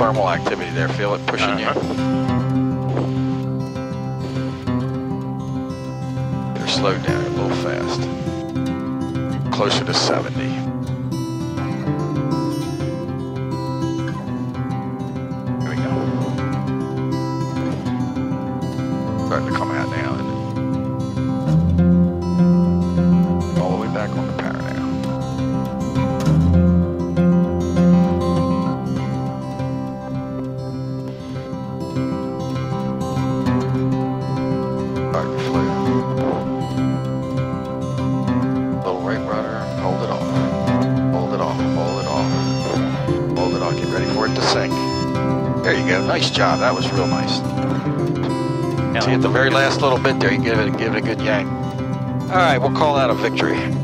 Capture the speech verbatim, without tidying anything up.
thermal activity there. Feel it pushing Uh-huh. you? They're slowed down a little fast. Closer to seventy. Here we go. Starting to come out now, isn't it? All the way back on the power now. Starting to float. Little right rudder, hold it off. Hold it off, hold it off. Hold it off, get ready for it to sink. There you go, nice job, that was real nice. See, at the very last little bit there, you give it, give it a good yank. All right, we'll call that a victory.